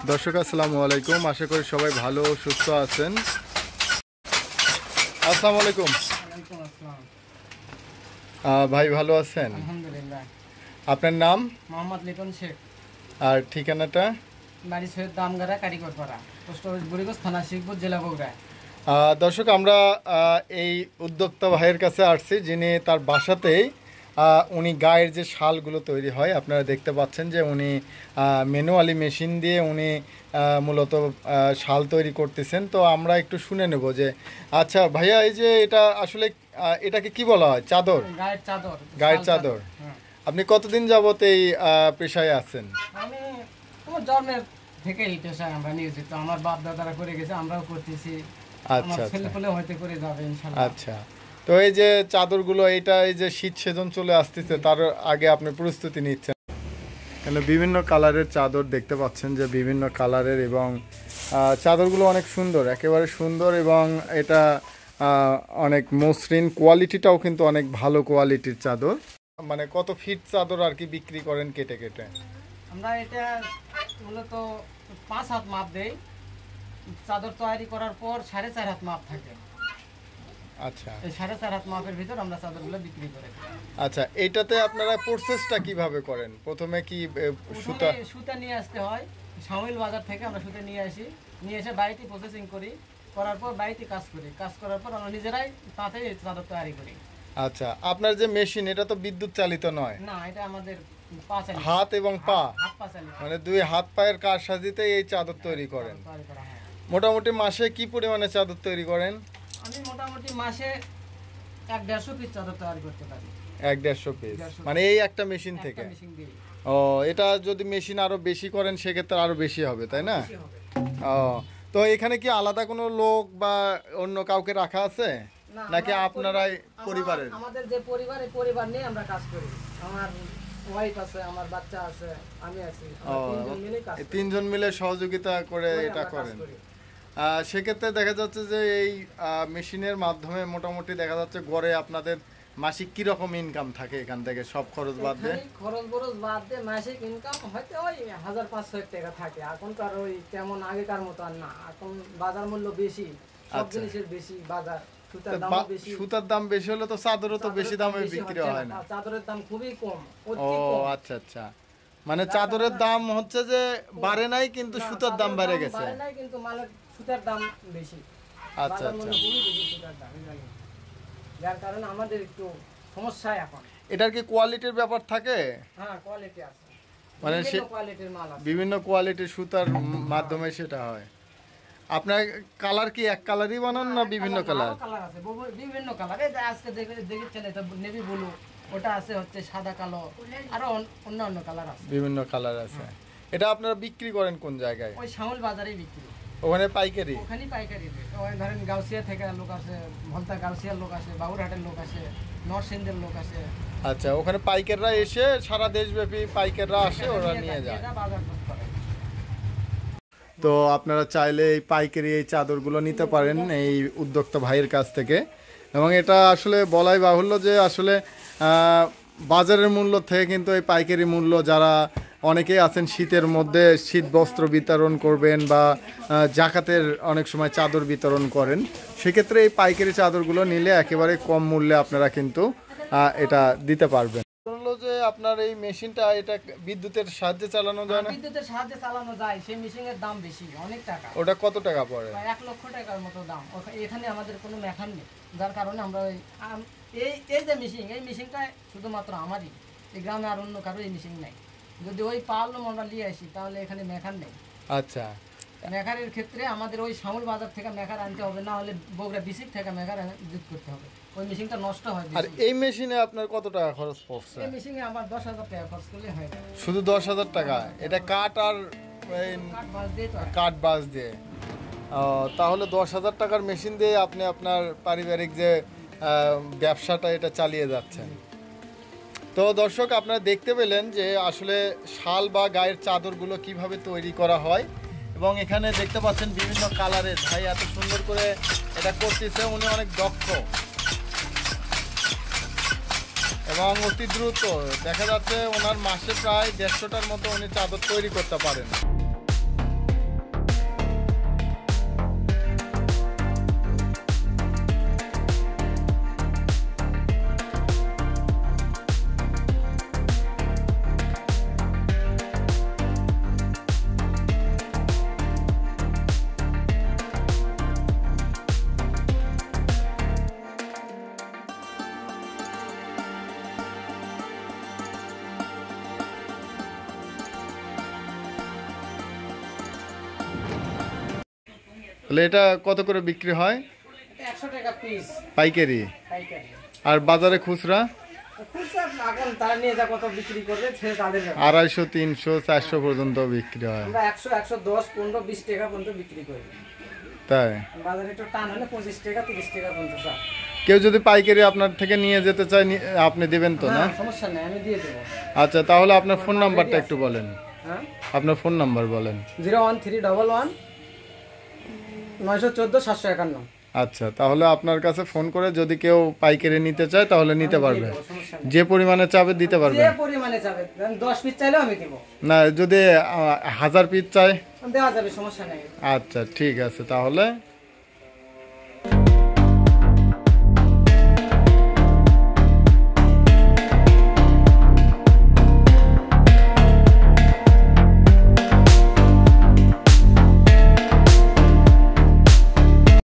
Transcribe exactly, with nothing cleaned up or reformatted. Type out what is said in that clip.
দর্শক আসসালামু আলাইকুম, আশা করি সবাই ভালো সুস্থ আছেন। আসসালামু আলাইকুম ভাই, ভালো আছেন? আলহামদুলিল্লাহ। আপনার নাম? মোহাম্মদ লিটন শেখ। আর ঠিকানাটা? বাড়ি সৈয়দ দামগাড়া, কারিগরপাড়া, পোস্ট অফিস বুড়িগঞ্জ, থানা শিবপুর, জেলা বগুড়া। দর্শক, আমরা এই উদ্যোক্তা ভাইয়ের কাছে আসছি, যিনি তার বাসাতেই উনি গায়ের যে শালগুলো তৈরি হয়, আপনারা দেখতে পাচ্ছেন যে উনি ম্যানুয়ালি মেশিন দিয়ে উনি মূলত শাল তৈরি করতেছেন। তো আমরা একটু শুনে নেব যে আচ্ছা ভাইয়া, এই যে এটা আসলে এটাকে কি বলা হয়? চাদর? গায়ের চাদর। গায়ের চাদর। আপনি কতদিন যাবত এই পেশায় আছেন? আমি আমার জন্মের থেকে এই পেশায় আমরা নিয়োজিত। আমার বাপ দাদারা করে গেছে, আমরাও করতেছি। আচ্ছা, ছেলেপেলে হয়তো করে যাবে ইনশাআল্লাহ। আচ্ছা, তো এই যে চাদরগুলো, এটা এই যে শীত সেজন চলে আসতেছে, তার আগে আপনি প্রস্তুতি নিচ্ছেন। এখানে বিভিন্ন কালারের চাদর দেখতে পাচ্ছেন, যে বিভিন্ন কালারের, এবং চাদরগুলো অনেক সুন্দর, একেবারে সুন্দর, এবং এটা অনেক মসৃণ, কোয়ালিটিটাও কিন্তু অনেক ভালো কোয়ালিটির চাদর। মানে কত ফিট চাদর আর কি বিক্রি করেন কেটে কেটে? আমরা এটা মূলত পাঁচ হাত মাপ দেই। চাদর তৈরি করার পর সাড়ে চার হাত মাপ থাকে। আচ্ছা, এই সাড়ে চার হাত মাপের ভিতর আমরা চাদরগুলো বিক্রি করে। আচ্ছা, এইটাতে আপনারা প্রসেসটা কিভাবে করেন? প্রথমে কি সুতা সুতা নিয়ে আসতে হয় শামিল বাজার থেকে, আমরা সুতা নিয়ে আসি, নিয়ে এসে বাড়িতে প্রসেসিং করি, করার পর বাড়িতে কাজ করি, কাজ করার পর আমরা নিজেরাই তাতে চাদর তৈরি করি। আচ্ছা, আপনার যে মেশিন, এটা তো বিদ্যুৎ চালিত নয়? না, এটা আমাদের হাত এবং পা, মানে দুই হাত পায়ের কারসাজিতে এই চাদর তৈরি করেন। মোটামুটি মাসে কি পরিমাণে চাদর তৈরি করেন? আমি মোটামুটি মাসে এক দেড়শো পিস চাদর তৈরি করতে পারি। এক দেড়শো পিস, মানে এই একটা মেশিন থেকে? ও, এটা যদি মেশিন আরো বেশি করেন সেক্ষেত্রে আরো বেশি হবে, তাই না? ও, তো এখানে কি আলাদা কোনো লোক বা অন্য কাউকে রাখা আছে, নাকি আপনারাই পরিবারের? আমাদের যে পরিবার, এই পরিবার নিয়ে আমরা কাজ করি। আমার ওয়াইফ আছে, আমার বাচ্চা আছে, আমি আছি, আমরা তিনজন মিলে কাজ করি। তিনজন মিলে সহযোগিতা করে এটা করেন। সেক্ষেত্রে দেখা যাচ্ছে যে এই মেশিনের মাধ্যমে মোটামুটি দেখা যাচ্ছে গড়ে আপনাদের মাসিক কি রকম ইনকাম থাকে এখান থেকে, সব খরচ বাদ দিয়ে? খরচ বরচ বাদ দিয়ে মাসিক ইনকাম হয়তো ওই হাজার পাঁচশো টাকা থাকে। এখনকার ওই তেমন আগেকার মতো আর না, এখন বাজার মূল্য বেশি, সব জিনিসের বেশি বাজার। সুতার দাম বেশি হলে তো চাদরও তো বেশি দামে বিক্রি হয় না? চাদরের দাম খুবই কম। ও আচ্ছা আচ্ছা, মানে চাদরের দাম হচ্ছে যে বাড়ে নাই, কিন্তু সুতার দাম বেড়ে গেছে। বাড়ে নাই, কিন্তু মালের সুতার দাম বেশি। আচ্ছা আচ্ছা, যার কারণে আমাদের একটু সমস্যা এখন। এটার কি কোয়ালিটির ব্যাপার থাকে? হ্যাঁ, কোয়ালিটি আছে, মানে বিভিন্ন কোয়ালিটির মাল আছে, বিভিন্ন কোয়ালিটির সুতার মাধ্যমে সেটা হয়। আপনার কালার কি এক কালারই বানান না বিভিন্ন কালার? কালার আছে, বিভিন্ন কালার। এই যে আজকে দেখেছেন, এটা নেভি ব্লু, ওটা আছে হচ্ছে সাদা কালো, আরো অন্যান্য কালার আছে, বিভিন্ন কালার আছে। এটা আপনারা বিক্রি করেন কোন জায়গায়? ওই শামিল বাজারেই বিক্রি। ওখানে পাইকারি? ওখানে পাইকারি। ওই ধরেন গাউসিয়া থেকে লোক আসে, ভলতা গাউসিয়ার লোক আসে, বাবুরহাটের লোক আসে, নরসিংদের লোক আসে। আচ্ছা, ওখানে পাইকাররা এসে সারা দেশব্যাপী পাইকাররা আসে, ওরা নিয়ে যায়। তো আপনারা চাইলে এই পাইকারি এই চাদরগুলো নিতে পারেন এই উদ্যোক্তা ভাইয়ের কাছ থেকে। এবং এটা আসলে বলাই বাহুল্য যে আসলে বাজারের মূল্য থেকে কিন্তু এই পাইকারি মূল্য, যারা অনেকেই আছেন শীতের মধ্যে শীত বস্ত্র বিতরণ করবেন বা জাকাতের অনেক সময় চাদর বিতরণ করেন, সেক্ষেত্রে এই পাইকারি চাদরগুলো নিলে একেবারে কম মূল্যে আপনারা কিন্তু এটা দিতে পারবেন। যে আপনার এই মেশিনটা, এটা বিদ্যুতের সাহায্যে চালানো যায় না? বিদ্যুতের সাহায্যে চালানো যায়, সেই মেশিনের দাম বেশি, অনেক টাকা। ওটা কত টাকা পড়ে? এক লক্ষ টাকার মতো দাম। এখানে আমাদের কোনো মেশিন নেই, যার কারণে আমরা এই এই যে মেশিন, এই মেশিনটা শুধুমাত্র আমারই, এই গ্রামে আর অন্য কারো এই মেশিন নেই। যদি ওই পারলাম আমরা নিয়ে আসি, তাহলে এখানে মেকার নেই। আচ্ছা, মেকারের ক্ষেত্রে আমাদের ওই শামিল বাজার থেকে মেকার আনতে হবে, না হলে বগুড়া বিসিক থেকে মেকার যুক্ত করতে হবে। ওই মেশিনটা নষ্ট হয়। আর এই মেশিনে আপনার কত টাকা খরচ পড়ছে? এই মেশিনে আমার দশ হাজার টাকা খরচ করলে হয়। শুধু দশ হাজার টাকা? এটা কাঠ আর কাঠ বাস দিয়ে? তাহলে দশ হাজার টাকার মেশিন দিয়ে আপনি আপনার পারিবারিক যে ব্যবসাটা, এটা চালিয়ে যাচ্ছেন। তো দর্শক, আপনারা দেখতে পেলেন যে আসলে শাল বা গায়ের চাদরগুলো কিভাবে তৈরি করা হয়, এবং এখানে দেখতে পাচ্ছেন বিভিন্ন কালারের। ভাই এত সুন্দর করে এটা করতেছে, উনি অনেক দক্ষ এবং অতি দ্রুত। দেখা যাচ্ছে ওনার মাসে প্রায় দেড়শোটার মতো উনি চাদর তৈরি করতে পারেন। তাহলে এটা কত করে বিক্রি হয়? একশো টাকা পিস পাইকারি। পাইকারি। আর বাজারে খুচরা? খুচরা এখন তারা নিয়ে যা কত বিক্রি করবে সে তাদের ব্যাপার। আড়াইশো তিনশো চারশো পর্যন্ত বিক্রি হয়। আমরা একশো একশো দশ পনেরো বিশ টাকা পর্যন্ত বিক্রি করি। তাই বাজারে একটু টান হলে পঁচিশ টাকা তিরিশ টাকা পর্যন্ত। কেউ যদি পাইকারি আপনার থেকে নিয়ে যেতে চায় নি- আপনি দেবেন তো না? সমস্যা নেই, আমি দিয়ে দেবো। আচ্ছা, তাহলে আপনার ফোন নাম্বারটা একটু বলেন। হ্যাঁ, আপনার ফোন নাম্বার বলেন। Zero one three double one নয়শো চোদ্দো সাতশো একান্ন। আচ্ছা, তাহলে আপনার কাছে ফোন করে যদি কেউ পাইকারি নিতে চায় তাহলে নিতে পারবে, যে পরিমাণে চাবে দিতে পারবে। যে পরিমাণে চাবে, দশ পিস চাইলেও আমি দিব। না, যদি আহ, হাজার পিস চায় দেওয়া যাবে, সমস্যা নেই। আচ্ছা ঠিক আছে, তাহলে